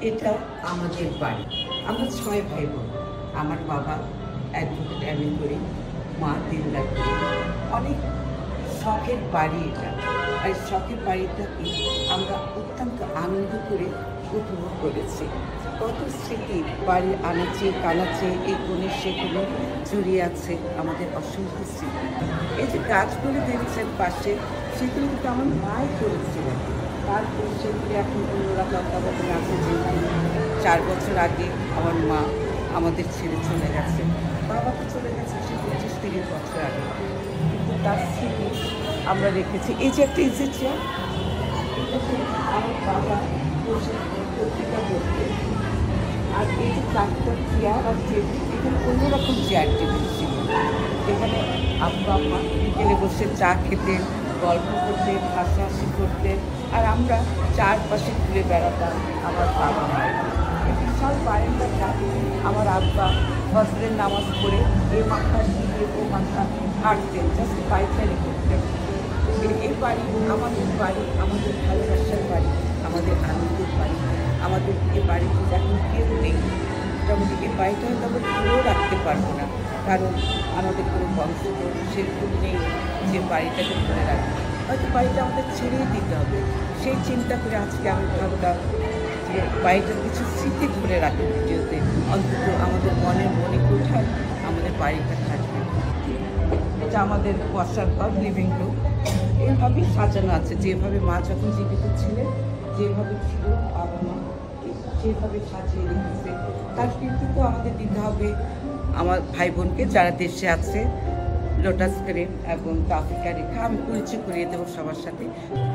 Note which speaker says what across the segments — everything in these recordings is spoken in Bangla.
Speaker 1: এটা আমাদের বাড়ি। আমরা ৬ ভাই বোন। আমার বাবা অ্যাডভোকেট এমএ করি, মা দিনদার করি। অনেক শখের বাড়ি এটা। আর এই শখের বাড়িটাকে আমরা অত্যন্ত আনন্দ করে উপভোগ করেছি। কত স্মৃতি বাড়ির আনাচে কানাচে এই কোণে সে কোণে জড়িয়ে আছে আমাদের অসংখ্য স্মৃতি। এই যে গাছগুলো দেখছেন পাশে, সেগুলো কিন্তু আমার মাই করেছিলেন। তারপর সেগুলি এখন অন্যরা তত্ত্বাবধানে আছে। যেখানে 4 বছর আগে আমার মা আমাদের ছেড়ে চলে গেছে। বাবা তো চলে গেছে সে 25-30 বছর আগে, কিন্তু তার স্মৃতি আমরা রেখেছি। এই যে একটা ইজি চেয়ার, আমার বাবা বসে পত্রিকা পড়তে, আর এই যে 4টা চেয়ার আর টেবিল, এখানে অন্যরকম চেয়ার টেবিল ছিল। এখানে আব্বা মা বিকেলে বসে চা খেতেন, গল্প করতেন, হাসাহাসি করতেন, আর আমরা চারপাশে ঘুরে বেড়াতাম আমার বাবা মায়ের। এই বিশাল বারান্দাটা আমার আব্বা ফজরের নামাজ পড়ে এ মাথা দিয়ে ও মাথা হাঁটতেন, জাস্ট পায়চারি করতেন। এই বাড়ি আমাদের বাড়ি, আমাদের ভালোবাসার বাড়ি, আমাদের আনন্দের বাড়ি। আমাদের এই বাড়িতে এখন কেউ নেই। মোটামুটি এই বাড়িটা হয়তো আমরা ধরেও রাখতে পারবো না, কারণ আমাদের কোনো বংশধর সেরকম নেই যে বাড়িটাকে ধরে রাখবে। হয়তো বাড়িটা আমাদের ছেড়েই দিতে হবে। সেই চিন্তা করে আজকে আমি ভাবলাম যে বাড়িটার কিছু স্মৃতি ধরে রাখি ভিডিওতে, অন্তত আমাদের মনের মণিকোঠায় আমাদের বাড়িটা থাকবে। এটা আমাদের বসার ঘর, লিভিং রুম। এইভাবেই সাজানো আছে, যেভাবে মা যখন জীবিত ছিলেন, যেভাবে ছিল বাবা মা যেভাবে সাজিয়ে রেখেছে। তার কিন্তু তো আমাদের দিতে হবে আমার ভাই বোনকে যারা দেশে আছে। লোটাস ক্রিম এবং আফ্রিকা রেখা আমি পরিচয় করিয়ে দেবো সবার সাথে।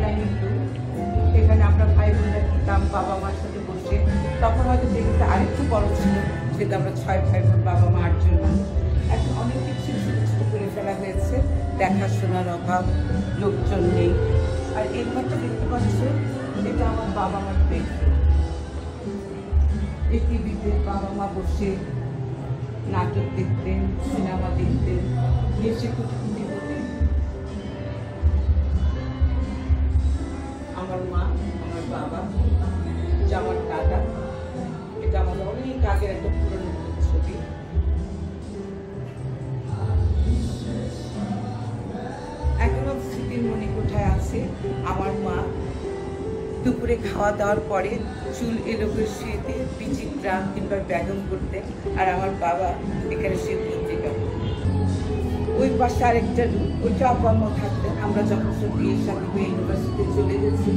Speaker 1: এখানে আমরা ভাই বোনরা খেতাম বাবা মার সাথে বসে। তখন হয়তো যেটা আরেকটু বড় ছিল, সেটা আমরা 6 ভাই বোন, বাবা মা 8 জন। এখন অনেক কিছু ছোটো করে ফেলা হয়েছে, দেখাশোনার অভাব, লোকজন নেই। আর এই ঘরটা দেখতে পাচ্ছ, এটা আমার বাবা মার বেডরুম। এই টিভিতে বাবা মা বসে নাটক দেখতেন, সিনেমা দেখতেন, হেসে কুটকুটি হতেন। আমার মা, আমার বাবা, এটা আমার দাদা। এটা আমাদের অনেক আগের একটা পুরনো ছবি। এখনো স্মৃতির মণিকোঠায় আছে। আমার মা দুপুরে খাওয়া দাওয়ার পরে চুল এলোকে শুয়েতে বিচিত্রা কিংবা বেগম করতেন, আর আমার বাবা এখানে সে পত্রিকা। ওই পাশে আরেকটা রুম, ওইটা আব্বা মা থাকতেন। আমরা যখন সব বিয়ের সাথে ইউনিভার্সিটিতে চলে গেছি।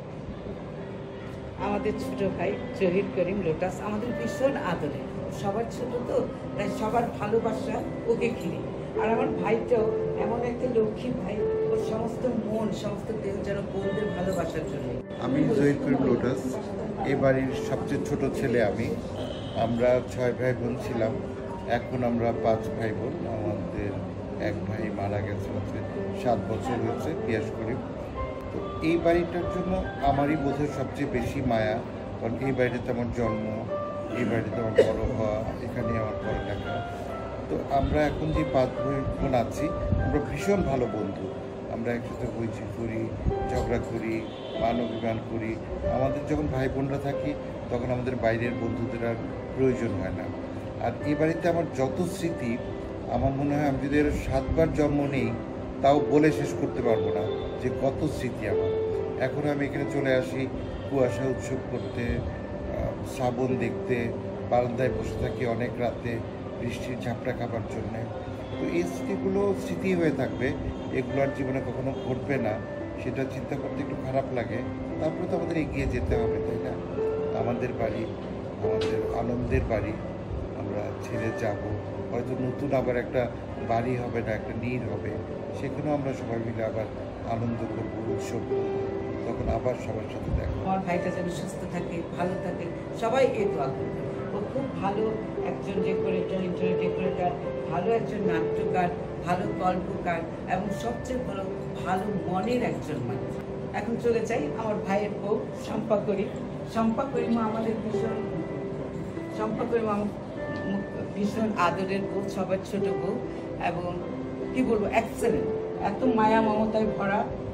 Speaker 1: আমাদের ছোট ভাই জহির করিম লোটাস আমাদের ভীষণ আদরে, সবার ছোট তো, তাই সবার ভালোবাসা ওকে ঘিরে। আর আমার ভাইটাও এমন একটা লক্ষ্মী ভাই, ওর সমস্ত মন সমস্ত দেহ যেন বোনদের ভালোবাসার জন্য।
Speaker 2: আমি জহির করিম লোটাস, এই বাড়ির সবচেয়ে ছোট ছেলে আমি। আমরা 6 ভাই বোন ছিলাম, এখন আমরা 5 ভাই বোন। আমাদের এক ভাই মারা গেছে, 7 বছর হয়েছে, পিয়াস করিম। তো এই বাড়িটার জন্য আমারই বোধহয় সবচেয়ে বেশি মায়া, কারণ এই বাড়িটাতে আমার জন্ম, এই বাড়িতে আমার বড় হওয়া, এখানে আমার পড়ালেখা। তো আমরা এখন যে 5 ভাই বোন আছি, আমরা ভীষণ ভালো বন্ধু। আমরা একসাথে বইচি করি, ঝগড়া করি, মান অভিমান করি। আমাদের যখন ভাই বোনরা থাকি, তখন আমাদের বাইরের বন্ধুদের আর প্রয়োজন হয় না। আর এই বাড়িতে আমার যত স্মৃতি, আমার মনে হয় আমি যদি এর 7 বার জন্ম নেই, তাও বলে শেষ করতে পারবো না যে কত স্মৃতি আমার। এখন আমি এখানে চলে আসি কুয়াশা উৎসব করতে, শ্রাবণ দেখতে, বারান্দায় বসে থাকি অনেক রাতে বৃষ্টির ঝাপটা খাবার জন্যে। তো এই স্মৃতিগুলো স্মৃতি হয়ে থাকবে, এগুলো আর জীবনে কখনো ঘটবে না। সেটা চিন্তা করতে একটু খারাপ লাগে। তারপরে তো আমাদের এগিয়ে যেতে হবে, তাই না? আমাদের বাড়ি, আমাদের আনন্দের বাড়ি, আমরা ছেড়ে যাব। হয়তো নতুন আবার একটা বাড়ি হবে না, একটা নীড় হবে, সেখানেও আমরা সবাই মিলে আবার আনন্দ করবো, উৎসব করবো। তখন আবার সবার সাথে দেখা।
Speaker 1: আমার ভাইটা যেন সুস্থ থাকে, ভালো থাকে, সবাই এই দোয়া করবে। ও খুব ভালো একজন ডেকোরেটর, ইন্টেরিয়র ডেকোরেটর, ভালো একজন নাট্যকার, ভালো গল্পকার, এবং সবচেয়ে ভালো ভালো মনের একজন মানুষ। এখন চলে যাই আমার ভাইয়ের বউ শম্পা করিম। শম্পা করিমা আমাদের ভীষণ, শম্পা করিমা ভীষণ আদরের বউ, সবার ছোট বউ, এবং কি বলবো, এক্সেলেন্ট, এত মায়া মমতায় ভরা।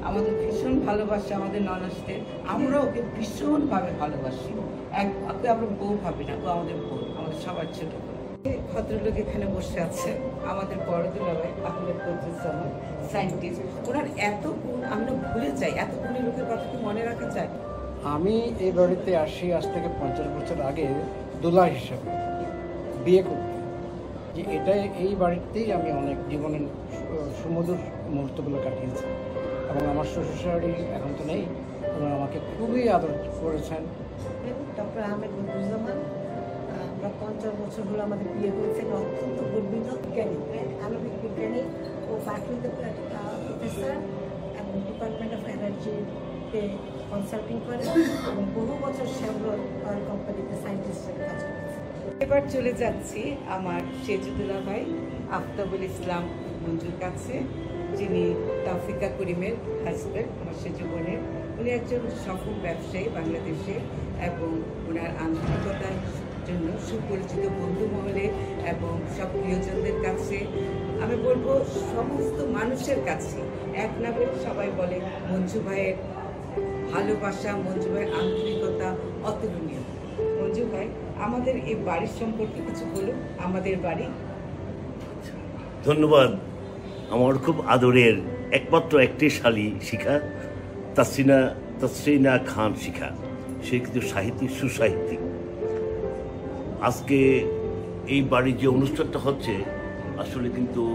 Speaker 1: আমাদের ভীষণ ভালোবাসে আমাদের ননসদের, আমরা ওকে ভীষণভাবে ভালোবাসি। ওকে আমরা বউ ভাবি না, ও আমাদের বউ, আমাদের সবার ছোট। ভদ্রলোক এখানে বসে আছে আমাদের বড় দুলাভাই আহমেদ বদরুজ্জামান, সায়েন্টিস্ট। ওনার এত গুণ আমরা ভুলে যাই, এত গুণের লোকের কথা কি মনে রাখা যায়?
Speaker 3: আমি এই বাড়িতে আসি আজ থেকে 50 বছর আগে দোলা হিসাবে বিয়ে করতে, যে এটাই এই বাড়িতেই আমি অনেক জীবনের সুমধুর মুহূর্তগুলো কাটিয়েছি। এবং আমার শ্বশুরশাড়ি এখন তো নেই, ওনারা আমাকে খুবই আদর করেছেন।
Speaker 4: ডক্টর আহমেদ বদরুজ্জামান, আমরা 50 বছর হলো আমাদের বিয়ে হয়েছে। অত্যন্ত গর্বিত বিজ্ঞানী, আণবিক বিজ্ঞানী ও ফার্টিলিটি প্রফেসর এবং ডিপার্টমেন্ট অফ এনার্জিতে কনসাল্টিং করে এবং বহু বছর শেভরন অয়েল কোম্পানিতে সায়েন্টিস্ট হিসেবে কাজ করেছে।
Speaker 1: এবার চলে যাচ্ছি আমার সেজু দুলাভাই আফতাবুল ইসলাম মঞ্জুর কাছে, যিনি তাফিকা করিমের হাজব্যান্ড, আমার সেজু বোনের। উনি একজন সফল ব্যবসায়ী বাংলাদেশে এবং ওনার আন্তরিকতার জন্য সুপরিচিত বন্ধু মহলে এবং সব প্রিয়জনদের কাছে, আমি বলবো সমস্ত মানুষের কাছে এক নামে সবাই বলে মঞ্জু ভাইয়ের ভালোবাসা, মঞ্জু ভাইয়ের আন্তরিকতা অতুলনীয়। মঞ্জু ভাই, আমাদের এই বাড়ির সম্পর্কে কিছু বলুন। আমাদের বাড়ি।
Speaker 5: ধন্যবাদ। আমার খুব আদরের একমাত্র একটি শালী শিখা, তাসরিনা খান শিখা। সে কিন্তু সাহিত্যিক, সুসাহিত্যিক। আজকে এই বাড়ির যে অনুষ্ঠানটা হচ্ছে, আসলে কিন্তু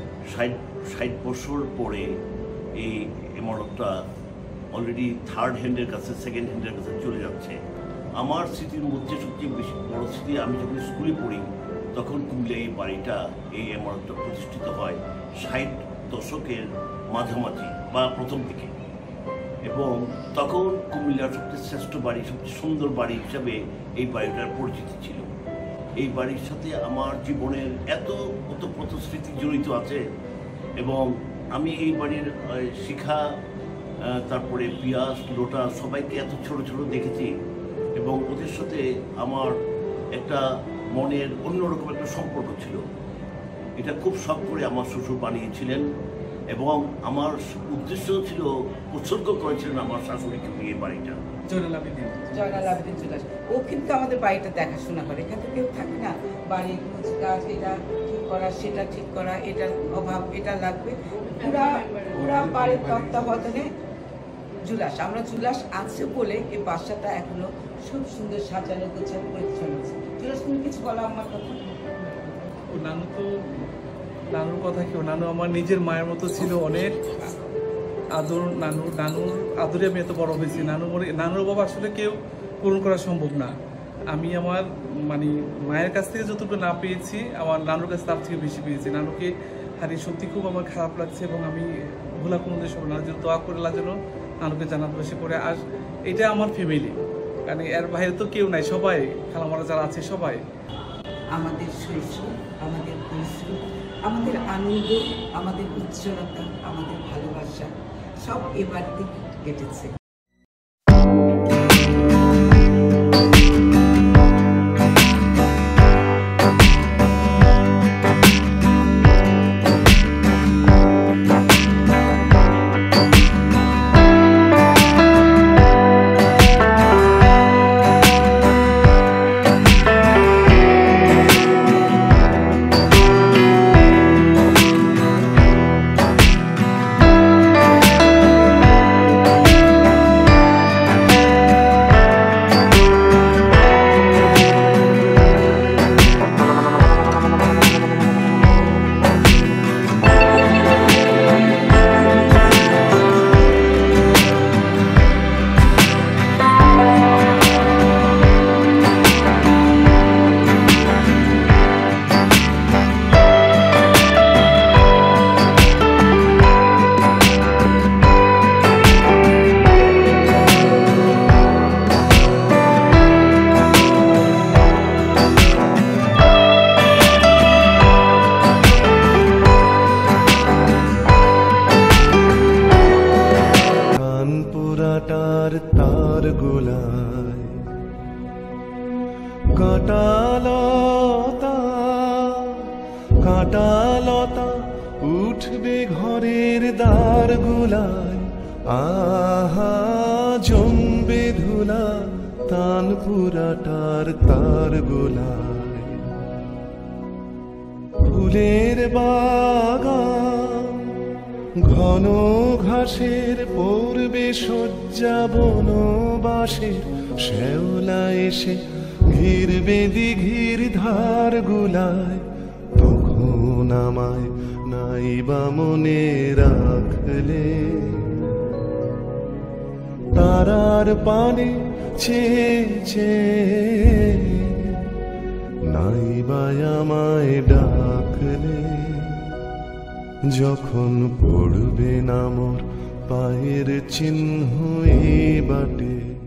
Speaker 5: 60 বছর পরে এই ইমারতটা অলরেডি থার্ড হ্যান্ডের কাছে, সেকেন্ড হ্যান্ডের কাছে চলে যাচ্ছে। আমার স্মৃতির মধ্যে সবচেয়ে বেশি বড় স্মৃতি, আমি যখন স্কুলে পড়ি তখন কুমিল্লা এই বাড়িটা, এই ইমারতটা প্রতিষ্ঠিত হয় 60 দশকের মাঝামাঝি বা প্রথম দিকে। এবং তখন কুমিল্লার সবচেয়ে শ্রেষ্ঠ বাড়ি, সবচেয়ে সুন্দর বাড়ি হিসাবে এই বাড়িটার পরিচিতি ছিল। এই বাড়ির সাথে আমার জীবনের এত ওতপ্রোত স্মৃতি জড়িত আছে। এবং আমি এই বাড়ির শিখা, তারপরে পিয়াস, লোটা সবাইকে এত ছোট ছোট দেখেছি এবং ওদের সাথে আমার একটা মনের অন্যরকম একটা সম্পর্ক ছিল। এটা খুব শখ করে আমার শ্বশুর বানিয়েছিলেন এবং আমার উদ্দেশ্য ছিল, উৎসর্গ করেছিলেন আমার শাশুড়িকে নিয়ে বাড়িটা।
Speaker 1: জয়নাল আবেদিন চলে আসে। ও কিন্তু আমাদের বাড়িটা দেখাশোনা করে। এখানে কেউ থাকে না, বাড়ির কাজ, এটা ঠিক করা, সেটা ঠিক করা, এটার অভাব, এটা লাগবে, পুরা বাড়ির তত্ত্বাবধানে জুলাস। আমরা জুলাস আছে বলে এই বাসাটা এখনো খুব সুন্দর সাজানো, গোছানো, পরিচ্ছন্ন আছে। জুলাস, তুমি কিছু বলো আমার কথা।
Speaker 6: নানু তো, নানুর কথা কেউ, নানু আমার নিজের মায়ের মতো ছিল। অনেক আদর, নানুর আদরে আমি এত বড় হয়েছি। নানুর বাবা আসলে কেউ পূরণ করা সম্ভব না। আমি আমার মায়ের কাছ থেকে যতটুকু না পেয়েছি, আমার নানুর কাছে তার থেকে বেশি পেয়েছি। নানুকে হারিয়ে সত্যি খুব আমার খারাপ লাগছে এবং আমি ভোলা কোনো দেশ হবে না, যেন দোয়া করে যেন নানুকে জানাত বসে করে। আর এটা আমার ফ্যামিলি, কারণ এর বাইরে তো কেউ নাই, সবাই খালামারা যারা আছে সবাই।
Speaker 1: আমাদের শৈশব, আমাদের পরিশ্রম, আমাদের আনন্দ, আমাদের উজ্জ্বলতা, আমাদের ভালোবাসা সব এ বাড়িতে কেটেছে।
Speaker 7: তার গোলায় কাঁটালতা কাঁটালতা উঠবে ঘরের দ্বার গোলায় আহা জমবে ধুলা তান পুরাটার তার গোলায়, ফুলের বাগান ঘন ঘাসের পূর্বে শয্যা বনবাসের শ্যাওলা এসে ঘিরবে দিঘির ধার গুলায়, তখন আমায় নাইবা মনে রাখলে, তারার পানে চেয়ে চেয়ে নাইবা আমায় ডাকলে, যখন পড়বে না মোর পায়ের চিহ্ন এই বাটে